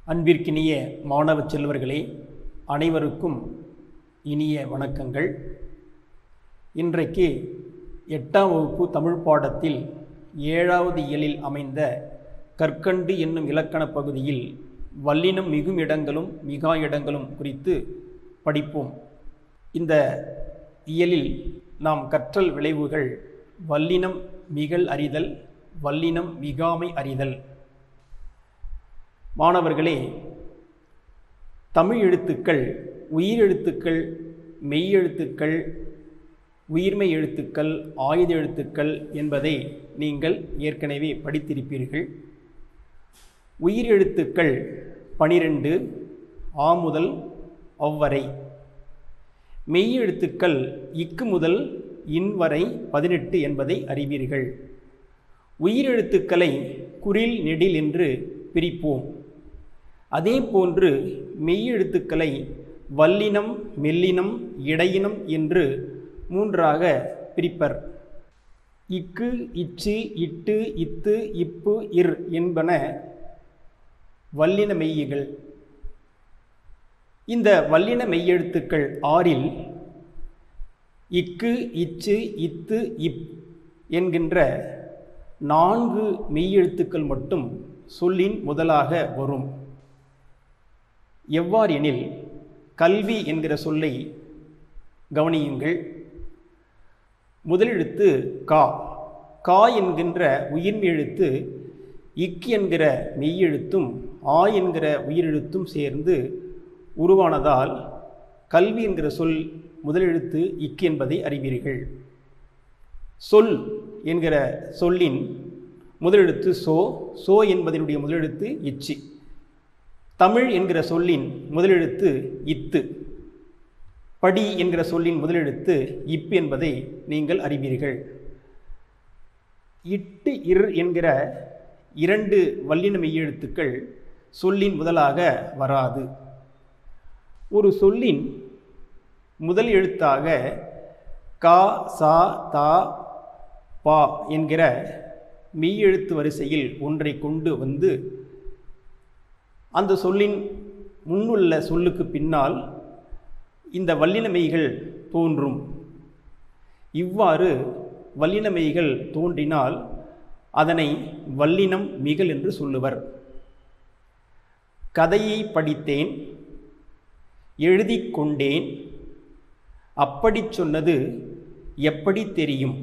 அன்பிற்கினிய மாணவ செல்வர்களே, அனைவருக்கும் இனிய வணக்கங்கள். இன்றைக்கு 8ஆம் வகுப்பு தமிழ் பாடத்தில் 7வது இயலில் அமைந்த கற்கண்டு என்னும் இலக்கண பகுதியில் வல்லினம் மிகும் இடங்களும் மிகா இடங்களும் குறித்து படிப்போம். இந்த இயலில் நாம் கற்றல் விளைவுகள் வல்லினம் மிகல் அறிதல், வல்லினம் மிகாமை அறிதல். மாணவர்களே, தமிழ் எழுத்துக்கள் உயிரெழுத்துக்கள், மெய்யெழுத்துக்கள், உயிர்மெய் எழுத்துக்கள், ஆயுத எழுத்துக்கள் என்பதை நீங்கள் ஏற்கனவே படித்திருப்பீர்கள். உயிரெழுத்துக்கள் 12 ஆ முதல் ஒவ்வரை. மெய்யெழுத்துக்கள் இக்கு முதல் இன் வரை 18 என்பதை அறிவீர்கள். உயிரெழுத்துக்களை குறில் நெடில் என்று பிரிப்போம். அதே போன்று மெய்யெழுத்துக்களை வல்லினம், மெல்லினம், இடையினம் என்று 3ஆக பிரிப்பர். இக்கு, இச்சு, இட்டு, இத்து, இப்பு, இர் என்பன வல்லின மெய்யிகள். இந்த வல்லின மெய்யெழுத்துக்கள் 6இல் இக்கு, இச்சு, இத்து, இப் என்கின்ற 4 மெய்யெழுத்துக்கள் மட்டும் சொல்லின் முதலாக வரும். எவ்வாறெனில், கல்வி என்கிற சொல்லை கவனியுங்கள். முதலெழுத்து கா. கா என்கின்ற உயிர்மெழுத்து இக் என்கிற மெய்யெழுத்தும் ஆ என்கிற உயிரெழுத்தும் சேர்ந்து உருவானதால் கல்வி என்கிற சொல் முதலெழுத்து இக் என்பதை அறிவீர்கள். சொல் என்கிற சொல்லின் முதலெழுத்து சோ. சோ என்பதனுடைய முதலெழுத்து இச்சு. தமிழ் என்கிற சொல்லின் முதலெழுத்து இத்து. படி என்கிற சொல்லின் முதலெழுத்து இப் என்பதை நீங்கள் அறிவீர்கள். இட்டு, இர் என்கிற 2 வல்லின மெய்யெழுத்துக்கள் சொல்லின் முதலாக வராது. ஒரு சொல்லின் முதல் எழுத்தாக கா, சா, தா, பா என்கிற மெய்யெழுத்து வரிசையில் ஒன்றை கொண்டு வந்து அந்த சொல்லின் முன்னுள்ள சொல்லுக்கு பின்னால் இந்த வல்லின மெய்கள் தோன்றும். இவ்வாறு வல்லின மெய்கள் தோன்றினால் அதனை வல்லினம் மிகல் என்று சொல்லுவர். கதையை படித்தேன், எழுதி கொண்டேன், அப்படி சொன்னது எப்படி தெரியும்.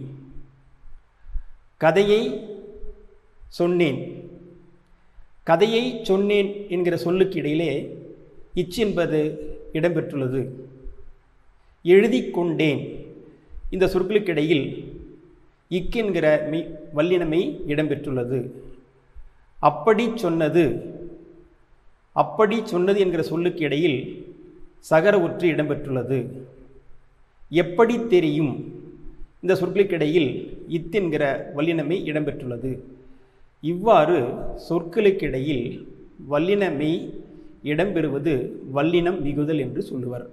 கதையை சொன்னேன். கதையை சொன்னேன் என்கிற சொல்லுக்கு இடையிலே இச் என்பது இடம்பெற்றுள்ளது. எழுதி கொண்டேன் இந்த சொற்களுக்கு இடையில் இக் என்கிற வல்லினமை இடம்பெற்றுள்ளது. அப்படி சொன்னது, அப்படி சொன்னது என்கிற சொல்லுக்கு இடையில் சகர ஒற்று இடம்பெற்றுள்ளது. எப்படி தெரியும் இந்த சொற்களுக்கு இடையில் இத் என்கிற வல்லினமை இடம்பெற்றுள்ளது. இவ்வாறு சொற்களுக்கிடையில் வல்லினமை இடம்பெறுவது வல்லினம் மிகுதல் என்று சொல்லுவர்.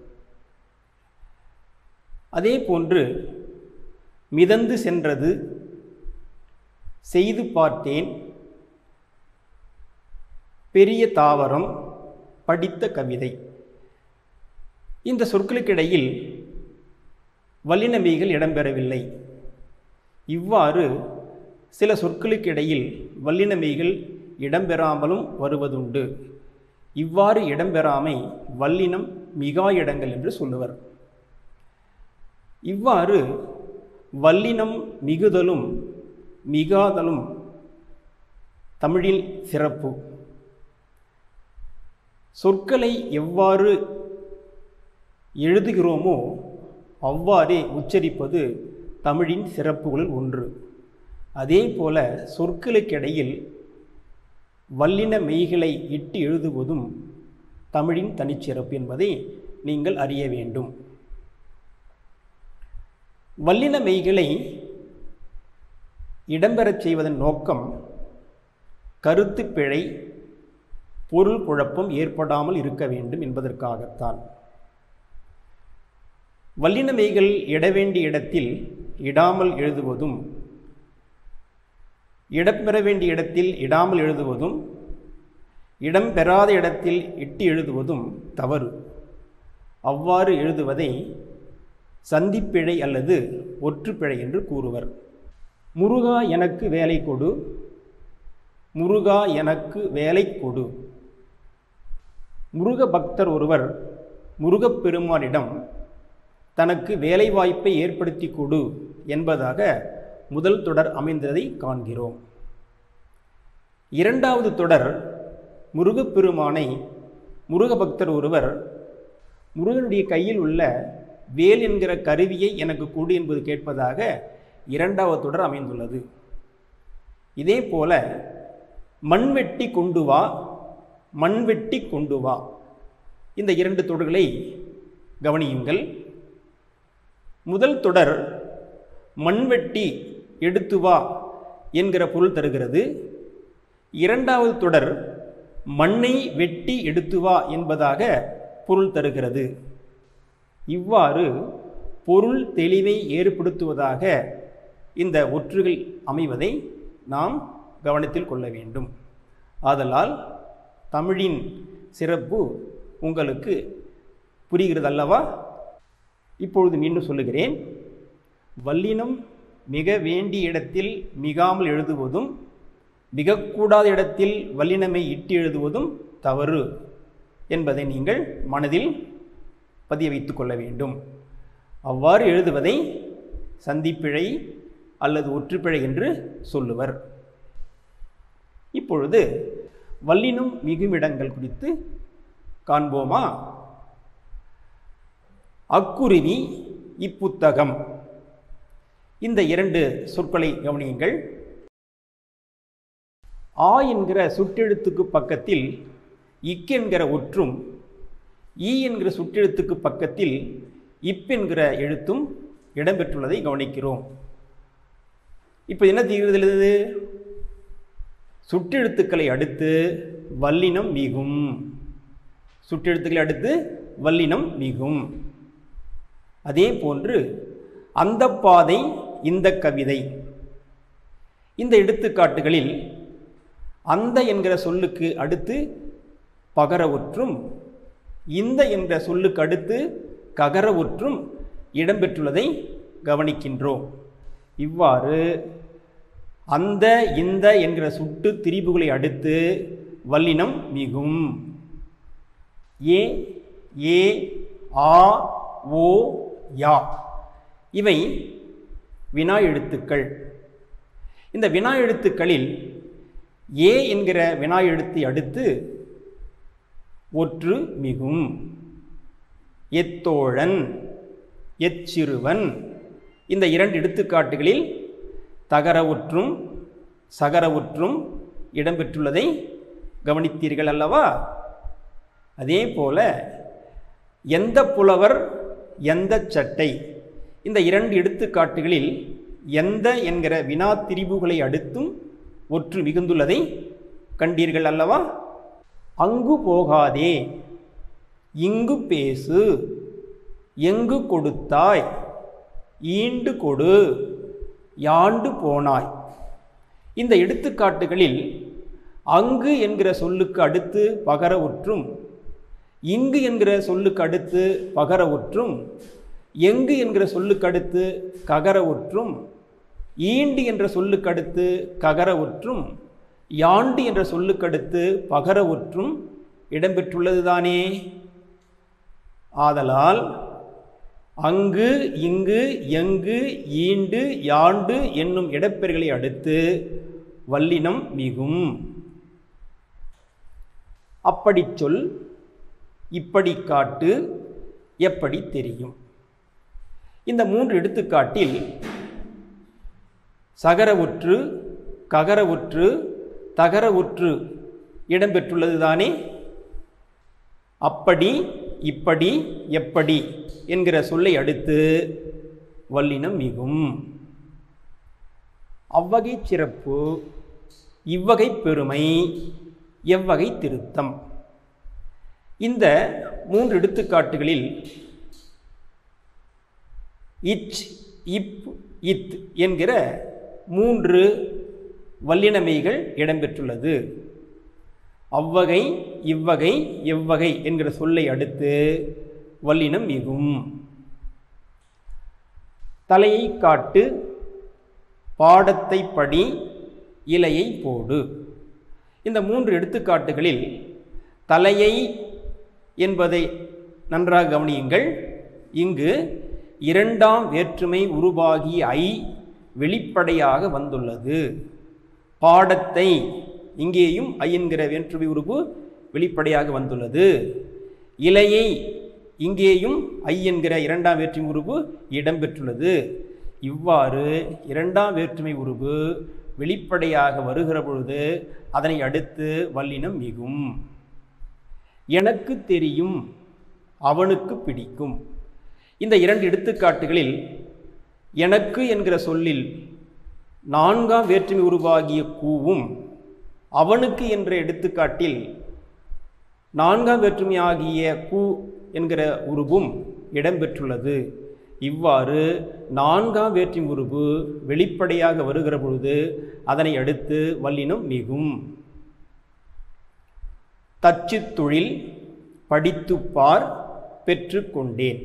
அதே போன்று மிதந்து சென்றது, செய்து பார்த்தேன், பெரிய தாவரம், படித்த கவிதை. இந்த சொற்களுக்கிடையில் வல்லினமைகள் இடம்பெறவில்லை. இவ்வாறு சில சொற்களுக்கு இடையில் வல்லினமைகள் இடம்பெறாமலும் வருவதுண்டு. இவ்வாறு இடம்பெறாமை வல்லினம் மிகா இடங்கள் என்று சொல்லுவர். இவ்வாறு வல்லினம் மிகுதலும் மிகாதலும் தமிழின் சிறப்பு. சொற்களை எவ்வாறு எழுதுகிறோமோ அவ்வாறே உச்சரிப்பது தமிழின் சிறப்புகளில் ஒன்று. அதே போல சொற்களுக்கிடையில் வல்லின மெய்களை இட்டு எழுதுவதும் தமிழின் தனிச்சிறப்பு என்பதை நீங்கள் அறிய வேண்டும். வல்லின மெய்களை இடம்பெறச் செய்வதன் நோக்கம் கருத்து பிழை, பொருள் குழப்பம் ஏற்படாமல் இருக்க வேண்டும் என்பதற்காகத்தான். வல்லின மெய்கள் இட வேண்டிய இடத்தில் இடாமல் எழுதுவதும் இடம்பெற வேண்டிய இடத்தில் இடாமல் எழுதுவதும் இடம்பெறாத இடத்தில் இட்டு எழுதுவதும் தவறு. அவ்வாறு எழுதுவதை சந்திப்பிழை அல்லது ஒற்றுப்பிழை என்று கூறுவர். முருகா எனக்கு வேலை கொடு, முருகா எனக்கு வேலை கொடு. முருக பக்தர் ஒருவர் முருகப்பெருமானிடம் தனக்கு வேலைவாய்ப்பை ஏற்படுத்தி கொடு என்பதாக முதல் தொடர் அமைந்ததை காண்கிறோம். இரண்டாவது தொடர் முருகப்பெருமானை முருக பக்தர் ஒருவர் முருகனுடைய கையில் உள்ள வேல் என்கிற கருவியை எனக்கு கொடு என்பது கேட்பதாக இரண்டாவது தொடர் அமைந்துள்ளது. இதே போல மண்வெட்டி கொண்டு வா, மண்வெட்டி கொண்டு வா, இந்த இரண்டு தொடர்களை கவனியுங்கள். முதல் தொடர் மண்வெட்டி எடுத்து வா என்கிற பொருள் தருகிறது. இரண்டாவது தொடர் மண்ணை வெட்டி எடுத்து வா என்பதாக பொருள் தருகிறது. இவ்வாறு பொருள் தெளிவை ஏற்படுத்துவதாக இந்த ஒற்றுகள் அமைவதை நாம் கவனத்தில் கொள்ள வேண்டும். ஆதலால் தமிழின் சிறப்பு உங்களுக்கு புரிகிறது அல்லவா? இப்பொழுது மீண்டும் சொல்லுகிறேன். வல்லினம் மிக வேண்டிய இடத்தில் மிகாமல் எழுதுவதும் மிகக்கூடாத இடத்தில் வல்லினமை இட்டு எழுதுவதும் தவறு என்பதை நீங்கள் மனதில் பதிய வைத்துக் கொள்ள வேண்டும். அவ்வாறு எழுதுவதை சந்திப்பிழை அல்லது ஒற்றுப்பிழை என்று சொல்லுவர். இப்பொழுது வல்லினம் மிகுமிடங்கள் குறித்து காண்போமா? அக்குருவி, இப்புத்தகம், இந்த இரண்டு சொற்களை கவனியுங்கள். ஆ என்கிற சுட்டெழுத்துக்கு பக்கத்தில் இக் என்கிற ஒற்றும், ஈ என்கிற சுட்டெழுத்துக்கு பக்கத்தில் இப் என்கிற எழுத்தும் இடம்பெற்றுள்ளதை கவனிக்கிறோம். இப்போ என்ன தெரிகிறது? சுட்டெழுத்துக்களை அடுத்து வல்லினம் மிகும். சுட்டெழுத்துக்களை அடுத்து வல்லினம் மிகும். அதே போன்று அந்த பாதை, இந்த கவிதை, இந்த எடுத்துக்காட்டுகளில் அந்த என்கிற சொல்லுக்கு அடுத்து பகர ஒற்றும், இந்த என்ற சொல்லுக்கு அடுத்து ககர ஒற்றும் இடம்பெற்றுள்ளதை கவனிக்கின்றோம். இவ்வாறு அந்த, இந்த என்கிற சுட்டு திரிபுகளை அடுத்து வல்லினம் மிகும். ஏ, ஏ, ஆ, ஓ, யா இவை வினா எழுத்துக்கள். இந்த வினா எழுத்துக்களில் ஏ என்கிற வினா எழுத்தை அடுத்து ஒற்று மிகும். எத்தோழன், எச்சிறுவன், இந்த இரண்டு எடுத்துக்காட்டுகளில் தகர ஒற்றும் சகர ஒற்றும் இடம்பெற்றுள்ளதை கவனித்தீர்கள் அல்லவா? அதே போல எந்த புலவர், எந்த சட்டை, இந்த இரண்டு எடுத்துக்காட்டுகளில் எந்த என்கிற வினா திரிபுகளை அடுத்தும் ஒற்று மிகுந்துள்ளதை கண்டீர்கள் அல்லவா? அங்கு போகாதே, இங்கு பேசு, எங்கு கொடுத்தாய், ஈண்டு கொடு, யாண்டு போனாய், இந்த எடுத்துக்காட்டுகளில் அங்கு என்கிற சொல்லுக்கு அடுத்து பகர ஒற்றும், இங்கு என்கிற சொல்லுக்கு அடுத்து பகர ஒற்றும், எங்கு என்கிற சொல்லுக்கு அடுத்து ககர ஒற்றும், ஈண்டு என்ற சொல்லுக்கு அடுத்து ககர ஒற்றும், யாண்டு என்ற சொல்லுக்கு அடுத்து பகர ஒற்றும் இடம்பெற்றுள்ளதுதானே. ஆதலால் அங்கு, இங்கு, எங்கு, ஈண்டு, யாண்டு என்னும் இடப்பெயர்களை அடுத்து வல்லினம் மிகும். அப்படி சொல், இப்படி காட்டு, எப்படி தெரியும், இந்த மூன்று எடுத்துக்காட்டில் சகர ஒற்று, ககர ஒற்று, தகர ஒற்று இடம்பெற்றுள்ளதுதானே. அப்படி, இப்படி, எப்படி என்கிற சொல்லை அடுத்து வல்லினம் மிகும். அவ்வகை சிறப்பு, இவ்வகை பெருமை, எவ்வகை திருத்தம், இந்த மூன்று எடுத்துக்காட்டுகளில் இச், இப், இத் என்கிற மூன்று வல்லினமைகள் இடம்பெற்றுள்ளது. அவ்வகை இவ்வகை எவ்வகை என்கிற சொல்லை அடுத்து வல்லினம் மிகும். தலையை காட்டு, பாடத்தை படி, இலையை போடு. இந்த 3 எடுத்துக்காட்டுகளில் தலையை என்பதை நன்றாக கவனியுங்கள். இங்கு 2ஆம் வேற்றுமை உருவாகிய ஐ வெளிப்படையாக வந்துள்ளது. பாடத்தை இங்கேயும் ஐ என்கிற வேற்றுமை உருவு வெளிப்படையாக வந்துள்ளது. இலையை இங்கேயும் ஐ என்கிற 2ஆம் வேற்றுமை உருவு இடம்பெற்றுள்ளது. இவ்வாறு 2ஆம் வேற்றுமை உருவு வெளிப்படையாக வருகிற பொழுது அதனை அடுத்து வல்லினம் மிகும். எனக்கு தெரியும், அவனுக்கு பிடிக்கும். இந்த 2 எடுத்துக்காட்டுகளில் எனக்கு என்கிற சொல்லில் 4ஆம் வேற்றுமை உருவாகிய கூவும், அவனுக்கு என்ற எடுத்துக்காட்டில் 4ஆம் வேற்றுமையாகிய கூ என்கிற உருவும் இடம்பெற்றுள்ளது. இவ்வாறு 4ஆம் வேற்றுமை உருவு வெளிப்படையாக வருகிற பொழுது அதனை அடுத்து வல்லினம் மிகும். தச்சு தொழில், படித்துப்பார், பெற்றுக்கொண்டேன்.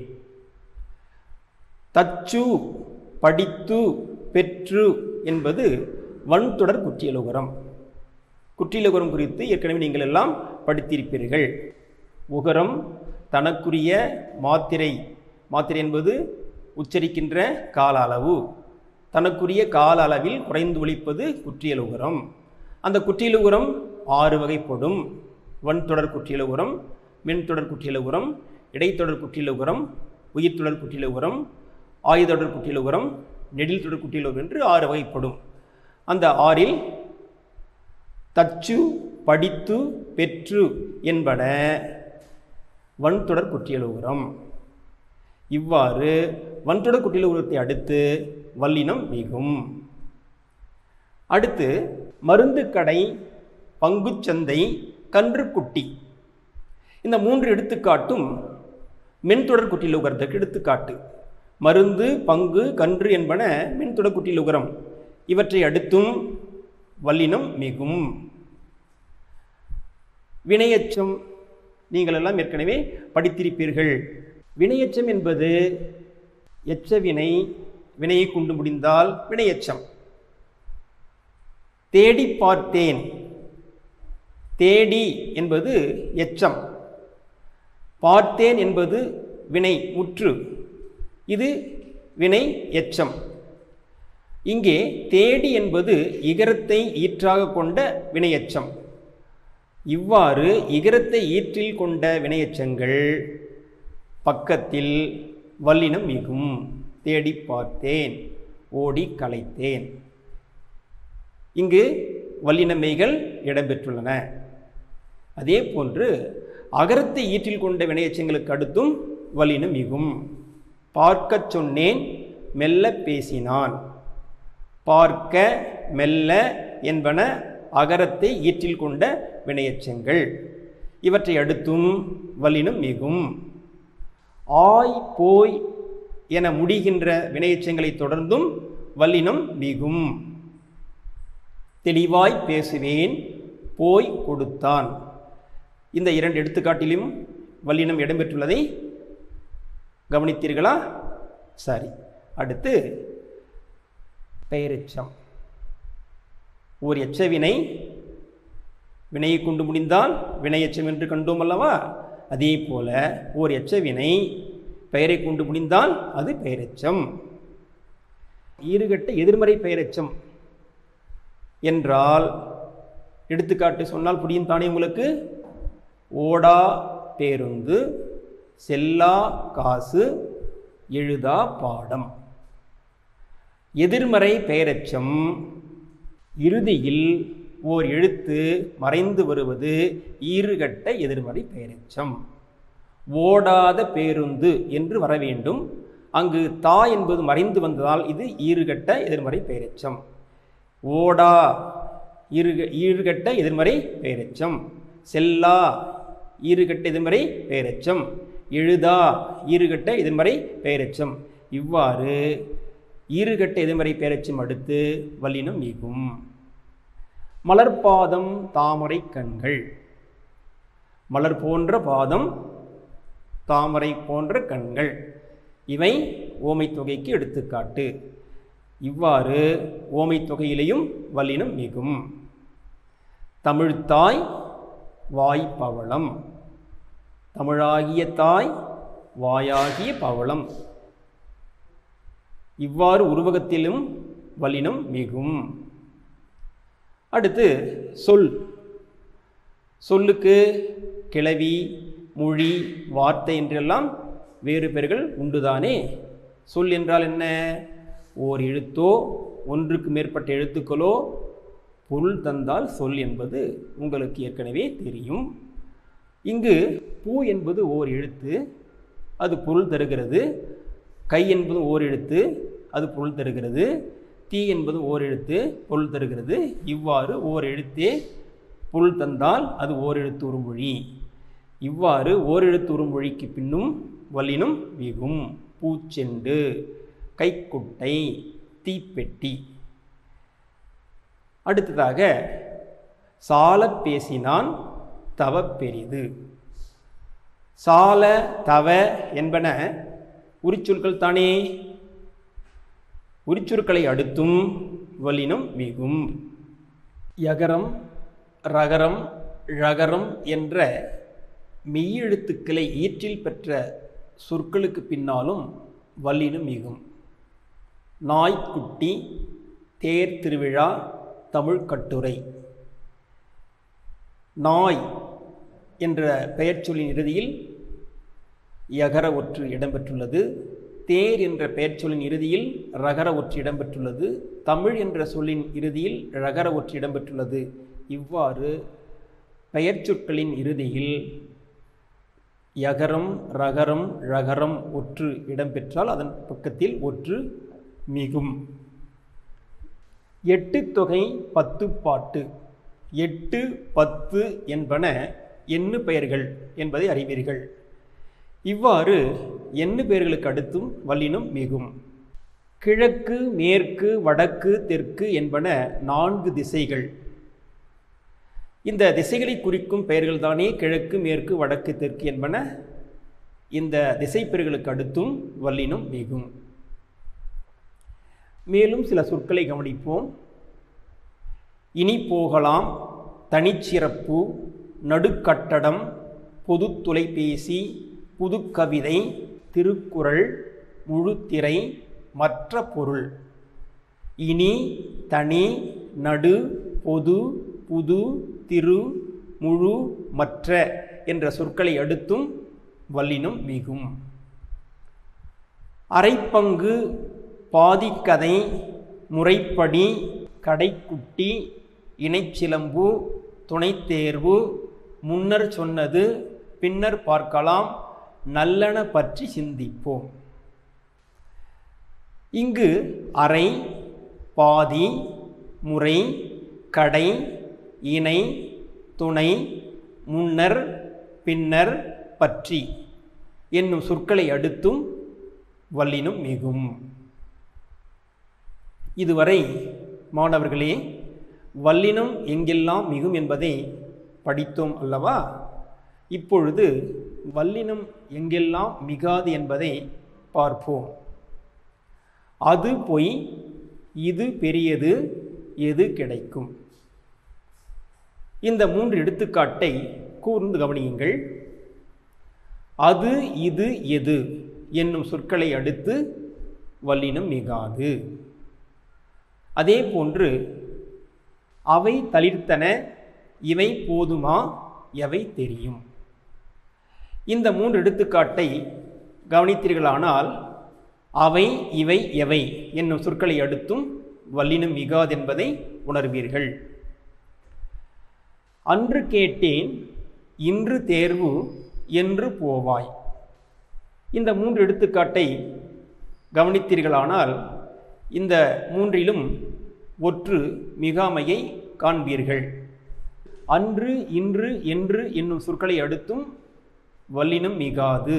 தச்சு, படித்து, பெற்று என்பது வன்தொடர் குற்றியலுகரம். குற்றியலுகரம் குறித்து ஏற்கனவே நீங்கள் எல்லாம் படித்திருப்பீர்கள். உகரம் தனக்குரிய மாத்திரை, மாத்திரை என்பது உச்சரிக்கின்ற கால அளவு, தனக்குரிய கால அளவில் குறைந்து ஒலிப்பது குற்றியலுகரம். அந்த குற்றியலுகரம் 6 வகைப்படும். வன்தொடர் குற்றியலுகரம், மென்தொடர் குற்றியலுகரம், இடைத்தொடர் குற்றியலுகரம், உயிர்த்தொடர் குற்றியலுகரம், ஆயுதொடர் குற்றியலுகரம், நெடில் தொடர் குற்றியலுகரம் என்று 6 வகைப்படும். அந்த 6இல் தச்சு, படித்து, பெற்று என்பன வன்தொடர் குற்றியலுகரம். இவ்வாறு வன்தொடர் குற்றியலுகரத்தை அடுத்து வல்லினம் மிகும். அடுத்து மருந்து கடை, பங்குச்சந்தை, கன்றுக்குட்டி. இந்த 3 எடுத்துக்காட்டும் மென்தொடர் குற்றியலுகரத்துக்கு எடுத்துக்காட்டு. மருந்து, பங்கு, கன்று என்பன மென்தொடர் குற்றியலுகரம். இவற்றை அடுத்தும் வல்லினம் மிகும். வினையெச்சம் நீங்கள் எல்லாம் ஏற்கனவே படித்திருப்பீர்கள். வினையெச்சம் என்பது எச்ச வினை, வினையை கொண்டு முடிந்தால் வினையெச்சம். தேடி பார்த்தேன், தேடி என்பது எச்சம். பார்த்தேன் என்பது வினை முற்று, இது வினை எச்சம். இங்கே தேடி என்பது இகரத்தை ஈற்றாக கொண்ட வினையெச்சம். இவ்வாறு இகரத்தை ஈற்றில் கொண்ட வினையெச்சங்கள் பக்கத்தில் வல்லினம் மிகும். தேடி பார்த்தேன், ஓடி களைத்தேன். இங்கு வல்லினமைகள் இடம்பெற்றுள்ளன. அதே போன்று அகரத்தை ஈற்றில் கொண்ட வினையெச்சங்களுக்கு அடுத்தும் வல்லினம் மிகும். பார்க்க சொன்னேன், மெல்ல பேசினான். பார்க்க, மெல்ல என்பன அகரத்தை ஈற்றில் கொண்ட வினையெச்சங்கள். இவற்றை அடுத்தும் வல்லினம் மிகும். ஆய், போய் என முடிகின்ற வினையெச்சங்களை தொடர்ந்தும் வல்லினம் மிகும். தெளிவாய் பேசுவேன், போய் கொடுத்தான். இந்த 2 எடுத்துக்காட்டிலும் வல்லினம் இடம்பெற்றுள்ளதை கவனித்தீர்களா? சரி. அடுத்து பெயரெச்சம். ஓர் எச்ச வினை, வினையை கொண்டு முடிந்தால் வினையெச்சம் என்று கண்டோம் அல்லவா? அதே போல ஓர் எச்ச வினை பெயரை கொண்டு முடிந்தால் அது பெயரெச்சம். ஈறுகட்ட எதிர்மறை பெயரெச்சம் என்றால் எடுத்துக்காட்டு சொன்னால் புரியும் தானே உங்களுக்கு? ஓடா பேருந்து, செல்லா காசு, எழுதா பாடம். எதிர்மறை பெயரெச்சம் இறுதியில் ஓர் எழுத்து மறைந்து வருவது ஈறுகட்ட எதிர்மறை பெயரெச்சம். ஓடாத பேருந்து என்று வர வேண்டும். அங்கு தா என்பது மறைந்து வந்ததால் இது ஈறுகட்ட எதிர்மறை பெயரெச்சம். ஓடா ஈறுகட்ட எதிர்மறை பெயரெச்சம். செல்லா ஈறுகட்ட எதிர்மறை பெயரெச்சம். எழுதா ஈறுகட்ட எதிர்மறை பெயரெச்சம். இவ்வாறு ஈறுகட்ட எதிர்மறை பெயரெச்சம் அடுத்து வல்லினம் மிகும். மலர்பாதம், தாமரை கண்கள். மலர் போன்ற பாதம், தாமரை போன்ற கண்கள். இவை ஓமை தொகைக்கு எடுத்துக்காட்டு. இவ்வாறு ஓமை தொகையிலேயும் வல்லினம் மிகும். தமிழ்த்தாய் வாய் பவளம், தமிழாகிய தாய் வாயாகிய பவளம். இவ்வாறு உருவகத்திலும் வல்லினம் மிகும். அடுத்து சொல். சொல்லுக்கு கிளவி, மொழி, வார்த்தை என்றெல்லாம் வேறு பெயர்கள் உண்டுதானே. சொல் என்றால் என்ன? ஓர் எழுத்தோ ஒன்றுக்கு மேற்பட்ட எழுத்துக்களோ பொருள் தந்தால் சொல் என்பது உங்களுக்கு ஏற்கனவே தெரியும். இங்கு பூ என்பது ஓர் எழுத்து, அது பொருள் தருகிறது. கை என்பது ஓர் எழுத்து, அது பொருள் தருகிறது. தீ என்பது ஓர் எழுத்து, பொருள் தருகிறது. இவ்வாறு ஓர் எழுத்தே பொருள் தந்தால் அது ஓர் எழுத்து உருமொழி. இவ்வாறு ஓர் எழுத்து உருமொழிக்கு பின்னும் வல்லினம் மிகும். பூச்செண்டு, கைக்குட்டை, தீப்பெட்டி. அடுத்ததாக சால பேசினான் தவ பெரிது. சால, தவ என்பன உரிச்சொற்கள் தானே. உரிச்சொற்களை அடுத்தும் வல்லினம் மிகும். யகரம், ரகரம், ழகரம் என்ற மெய்யெழுத்துக்களை ஈற்றில் பெற்ற சொற்களுக்கு பின்னாலும் வல்லினம் மிகும். நாய்க்குட்டி, தேர் திருவிழா, தமிழ் கட்டுரை. நாய் என்ற பெயர் சொல்லின் இறுதியில் யகர ஒற்று இடம்பெற்றுள்ளது. தேர் என்ற பெயர் சொல்லின் இறுதியில் ரகர ஒற்று இடம்பெற்றுள்ளது. தமிழ் என்ற சொல்லின் இறுதியில் ழகர ஒற்று இடம்பெற்றுள்ளது. இவ்வாறு பெயர் சொற்களின் இறுதியில் யகரம், ரகரம், ழகரம் ஒற்று இடம்பெற்றால் அதன் பக்கத்தில் ஒற்று மிகும். 8 தொகை 10 பாட்டு. 8, 10 என்பன எண்ணு பெயர்கள் என்பதை அறிவீர்கள். இவ்வாறு எண்ணு பெயர்களுக்கு அடுத்தும் வல்லினம் மிகும். கிழக்கு, மேற்கு, வடக்கு, தெற்கு என்பன 4 திசைகள். இந்த திசைகளை குறிக்கும் பெயர்கள் தானே கிழக்கு, மேற்கு, வடக்கு, தெற்கு என்பன. இந்த திசை பெயர்களுக்கு அடுத்தும் வல்லினம் மிகும். மேலும் சில சொற்களை கவனிப்போம். இனி போகலாம், தனிச்சிறப்பு, நடுக்கட்டடம், பொது தொலைபேசி, புதுக்கவிதை, திருக்குறள், முழுத்திரை, மற்ற பொருள். இனி, தனி, நடு, பொது, புது, திரு, முழு, மற்ற என்ற சொற்களை அடுத்தும் வல்லினம் மிகும். அரைப்பங்கு, பாதிக்கதை, முறைப்படி, கடைக்குட்டி, இணைச்சிலம்பு, துணைத்தேர்வு, முன்னர் சொன்னது, பின்னர் பார்க்கலாம், நல்லன பற்றி சிந்திப்போம். இங்கு அரை, பாதி, முறை, கடை, இணை, துணை, முன்னர், பின்னர், பற்றி என்னும் சொற்களை அடுத்தும் வல்லினம் மிகும். இதுவரை மாணவர்களே வல்லினம் எங்கெல்லாம் மிகும் என்பதை படித்தோம் அல்லவா? இப்பொழுது வல்லினம் எங்கெல்லாம் மிகாது என்பதை பார்ப்போம். அது பொய், இது பெரியது, எது கிடைக்கும். இந்த 3 எடுத்துக்காட்டை கூர்ந்து கவனியுங்கள். அது, இது, எது என்னும் சொற்களை அடுத்து வல்லினம் மிகாது. அதே போன்று அவை தளிர்த்தன, இவை போதுமா, எவை தெரியும். இந்த 3 எடுத்துக்காட்டை கவனித்தீர்களானால் அவை, இவை, எவை என்னும் சொற்களை அடுத்தும் வல்லினம் மிகாது என்பதை உணர்வீர்கள். அன்று கேட்டேன், இன்று தேர்வு, என்று போவாய். இந்த 3 எடுத்துக்காட்டை கவனித்தீர்களானால் இந்த 3லும் ஒற்று மிகாமையை காண்பீர்கள். அன்று, இன்று, என்று என்னும் சொற்களை அடுத்தும் வல்லினம் மிகாது.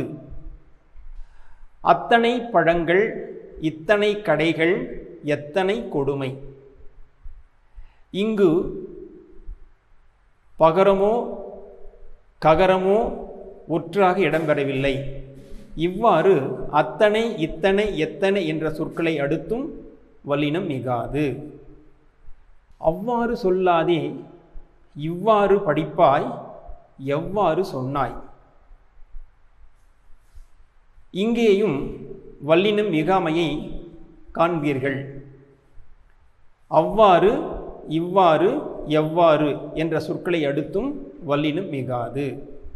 அத்தனை பழங்கள், இத்தனை கடைகள், எத்தனை கொடுமை. இங்கு பகரமோ ககரமோ ஒற்றாக இடம்பெறவில்லை. இவ்வாறு அத்தனை, இத்தனை, எத்தனை என்ற சொற்களை அடுத்தும் வல்லினம் மிகாது. அவ்வாறு சொல்லாதே, இவ்வாறு படிப்பாய், எவ்வாறு சொன்னாய். இங்கேயும் வல்லினம் மிகாமையை காண்பீர்கள். அவ்வாறு, இவ்வாறு, எவ்வாறு என்ற சொற்களை அடுத்தும் வல்லினம் மிகாது.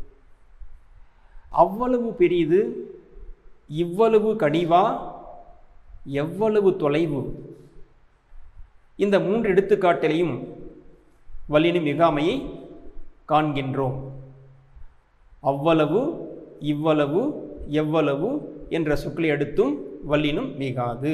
அவ்வளவு பெரிது, இவ்வளவு கனிவா, எவ்வளவு தொலைவு, இந்த 3 எடுத்துக்காட்டிலையும் வல்லினம் மிகாமையை காண்கின்றோம். அவ்வளவு, இவ்வளவு, எவ்வளவு என்ற சொற்களை அடுத்தும் வல்லினம் மிகாது.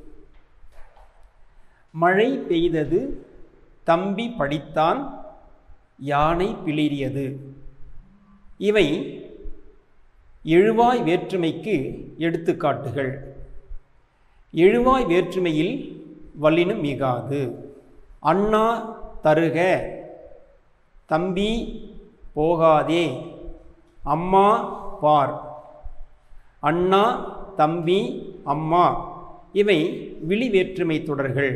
மழை பெய்தது, தம்பி படித்தான், யானை பிளிரியது. இவை எழுவாய் வேற்றுமைக்கு எடுத்துக்காட்டுகள். எழுவாய் வேற்றுமையில் வல்லினம் மிகாது. அண்ணா தருக, தம்பி போகாதே, அம்மா பார். அண்ணா, தம்பி, அம்மா இவை விழி வேற்றுமை தொடர்கள்.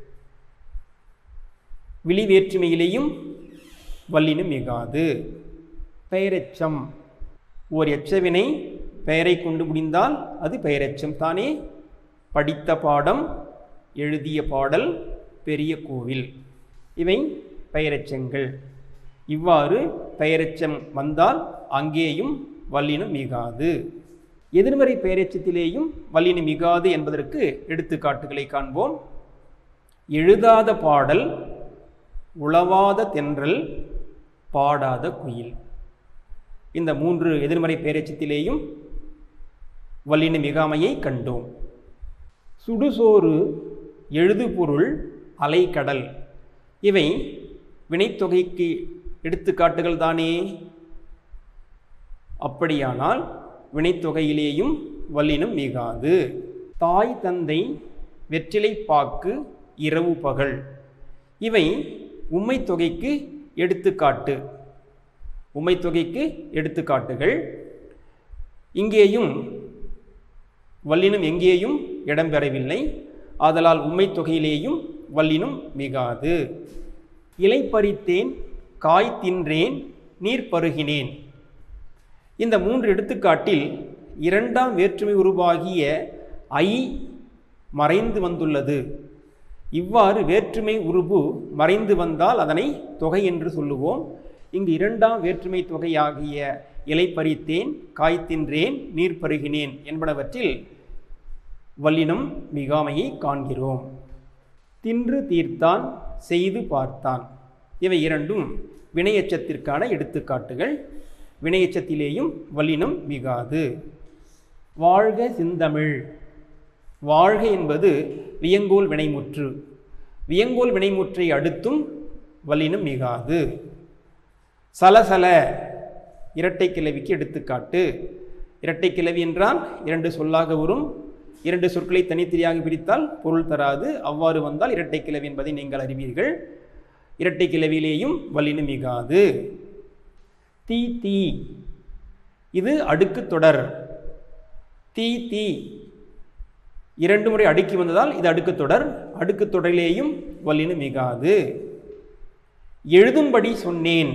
விழி வேற்றுமையிலேயும் வல்லினம் மிகாது. பெயரெச்சம். ஓர் எச்சவினை பெயரை கொண்டு முடிந்தால் அது பெயரெச்சம் தானே. படித்த பாடம், எழுதிய பாடல், பெரிய கோவில் இவை பெயரெச்சங்கள். இவ்வாறு பெயரெச்சம் வந்தால் அங்கேயும் வல்லினம் மிகாது. எதிர்மறை பெயரெச்சத்திலேயும் வல்லினம் மிகாது என்பதற்கு எடுத்துக்காட்டுகளை காண்போம். எழுதாத பாடல், உளவாத தென்றல், பாடாத குயில். இந்த 3 எதிர்மறை பெயரெச்சத்திலேயும் வல்லின மிகாமையை கண்டோம். சுடுசோறு, எழுதுபொருள், அலைக்கடல் இவை வினைத்தொகைக்கு எடுத்துக்காட்டுகள் தானே. அப்படியானால் வினைத்தொகையிலேயும் வல்லினம் மிகாது. தாய் தந்தை, வெற்றிலைப்பாக்கு, இரவு பகல் இவை உம்மைத்தொகைக்கு எடுத்துக்காட்டு. உம்மைத்தொகைக்கு எடுத்துக்காட்டுகள். இங்கேயும் வல்லினம் எங்கேயும் இடம்பெறவில்லை. ஆதலால் உம்மைத்தொகையிலேயும் வல்லினம் மிகாது. இலை பறித்தேன், காய் தின்றேன், நீர் பருகினேன். இந்த 3 எடுத்துக்காட்டில் 2ஆம் வேற்றுமை உருவாகிய ஐ மறைந்து வந்துள்ளது. இவ்வாறு வேற்றுமை உருபு மறைந்து வந்தால் அதனை தொகை என்று சொல்லுவோம். இங்கு 2ஆம் வேற்றுமை தொகையாகிய இலை பறித்தேன், காய் தின்றேன், நீர் பருகினேன் என்பனவற்றில் வல்லினம் மிகாமையை காண்கிறோம். தின்று தீர்த்தான், செய்து பார்த்தான் இவை 2ம் வினையெச்சத்திற்கான எடுத்துக்காட்டுகள். வினையெச்சத்திலேயும் வல்லினம் மிகாது. வாழ்க சிந்தமிழ். வாழ்க என்பது வியங்கோல் வினைமுற்று. வியங்கோல் வினைமுற்றை அடுத்தும் வல்லினம் மிகாது. சலசல இரட்டை கிளவிக்கு எடுத்துக்காட்டு. இரட்டை கிளவி என்றால் 2 சொல்லாக வரும். 2 சொற்களை தனித்தனியாக பிரித்தால் பொருள் தராது. அவ்வாறு வந்தால் இரட்டை கிளவி என்பதை நீங்கள் அறிவீர்கள். இரட்டை கிளவியிலேயும் வல்லினம் மிகாது. தீ தீ இது அடுக்கு தொடர். தீ தீ 2 முறை அடுக்கி வந்ததால் இது அடுக்கு தொடர். அடுக்கு தொடரிலேயும் வல்லினம் மிகாது. எழுதும்படி சொன்னேன்.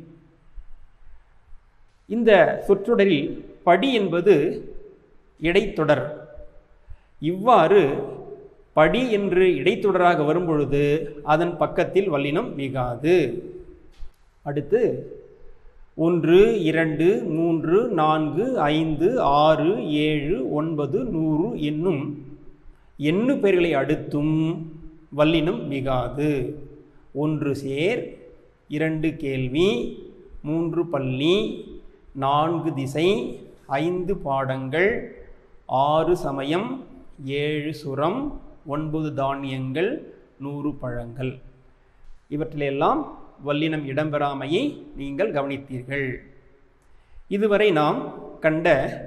இந்த சொற்றொடரில் படி என்பது இடைத்தொடர். இவ்வாறு படி என்று இடைத்தொடராக வரும்பொழுது அதன் பக்கத்தில் வல்லினம் மிகாது. அடுத்து 1, 2, 3, 4, 5, 6, 7, 9, 100 என்னும் எண்ணு பெயர்களை அடுத்தும் வல்லினம் மிகாது. 1 சேர், 2 கேள்வி, 3 பள்ளி, 4 திசை, 5 பாடங்கள், 6 சமயம், 7 சுரம், 9 தானியங்கள், 100 பழங்கள் இவற்றிலெல்லாம் வல்லினம் இடம்பெறாமையை நீங்கள் கவனித்தீர்கள். இதுவரை நாம் கண்ட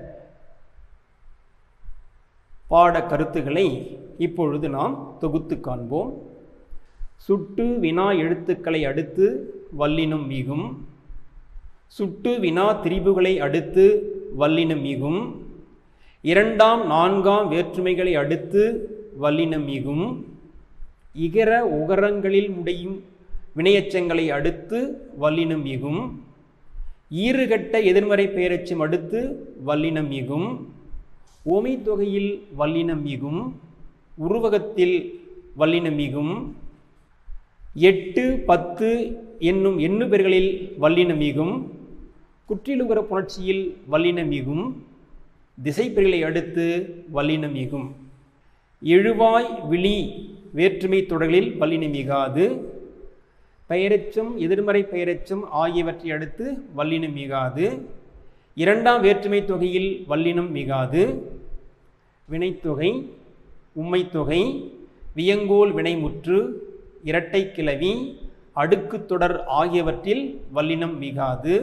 பாட கருத்துக்களை இப்பொழுது நாம் தொகுத்து காண்போம். சுட்டு வினா எழுத்துக்களை அடுத்து வல்லினம் மிகும். சுட்டு வினா திரிபுகளை அடுத்து வல்லினம் மிகும். இரண்டாம் நான்காம் வேற்றுமைகளை அடுத்து வல்லினம் மிகும். இகர உகரங்களில் முடியும் வினையெச்சங்களை அடுத்து வல்லினம் மிகும். ஈறுகட்ட எதிர்மறை பெயரெச்சம் அடுத்து வல்லினம் மிகும். ஓமை தொகையில் வல்லினம் மிகும். உருவகத்தில் வல்லினம் மிகும். 8, 10 என்னும் எண்ணு பெயர்களில் வல்லினம் மிகும். குற்றிலுகர புணர்ச்சியில் வல்லினம் மிகும். திசைப்பெயர்களை அடுத்து வல்லினம் மிகும். எழுவாய் விழி வேற்றுமை தொடர்களில் வல்லினம் மிகாது. பெயரெச்சம் எதிர்மறை பெயரெச்சம் ஆகியவற்றை அடுத்து வல்லினம் மிகாது. இரண்டாம் வேற்றுமை தொகையில் வல்லினம் மிகாது. வினைத்தொகை, உம்மைத்தொகை, வியங்கோல் வினைமுற்று, இரட்டை கிளவி, அடுக்கு தொடர் ஆகியவற்றில் வல்லினம் மிகாது.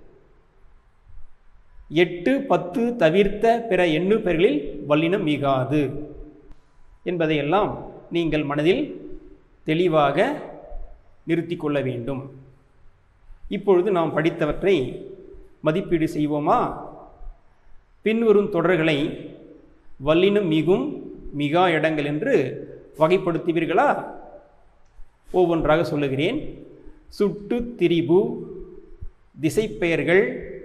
8, 10 தவிர்த்த பிற எண்ணு பெயர்களில் வல்லினம் மிகாது என்பதையெல்லாம் நீங்கள் மனதில் தெளிவாக நிறுத்தி கொள்ள வேண்டும். இப்பொழுது நாம் படித்தவற்றை மதிப்பீடு செய்வோமா? பின்வரும் தொடர்களை வல்லினம் மிகும் மிகா இடங்கள் என்று வகைப்படுத்துவீர்களா? ஒவ்வொன்றாக சொல்லுகிறேன். சுட்டு திரிபு, திசைப்பெயர்கள்,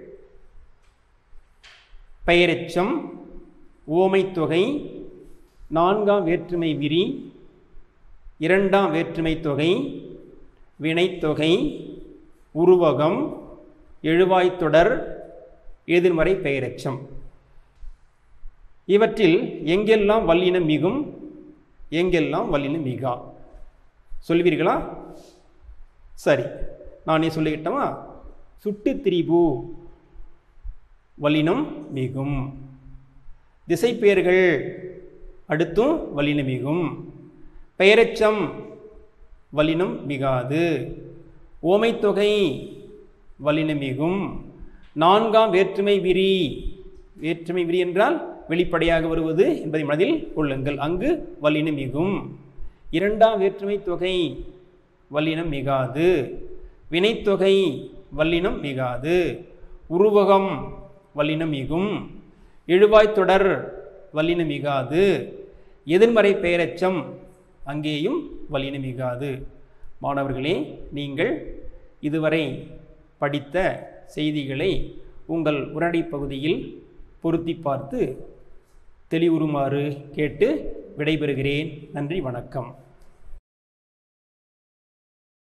பெயரெச்சம், ஓமைத்தொகை, நான்காம் வேற்றுமை விரி, இரண்டாம் வேற்றுமை தொகை, வினைத்தொகை, உருவகம், எழுவாய்த்தொடர், எதிர்மறை பெயரெச்சம். இவற்றில் எங்கெல்லாம் வல்லினம் மிகும், எங்கெல்லாம் வல்லினம் மிகா சொல்வீர்களா? சரி, நானே சொல்லிக்கிட்டோமா? சுட்டு திரிபு வல்லினம் மிகும். திசைப்பெயர்கள் அடுத்தும் வல்லினம் மிகும். பெயரெச்சம் வல்லினம் மிகாது. ஓமைத்தொகை வல்லினம் மிகும். நான்காம் வேற்றுமை விரி, வேற்றுமை விரி என்றால் வெளிப்படையாக வருவது என்பதை மனதில் கொள்ளுங்கள், அங்கு வல்லினம் மிகும். இரண்டாம் வேற்றுமை தொகை வல்லினம் மிகாது. வினைத்தொகை வல்லினம் மிகாது. உருவகம் வல்லினம் மிகும். எழுவாய்த்தொடர் வல்லினம் மிகாது. எதிர்மறை பெயரெச்சம் அங்கேயும் வல்லினம் மிகாது. மாணவர்களே, நீங்கள் இதுவரை படித்த செய்திகளை உங்கள் உரைநடை பகுதியில் பொருத்தி பார்த்து தெளிவுறுமாறு கேட்டு விடைபெறுகிறேன். நன்றி, வணக்கம்.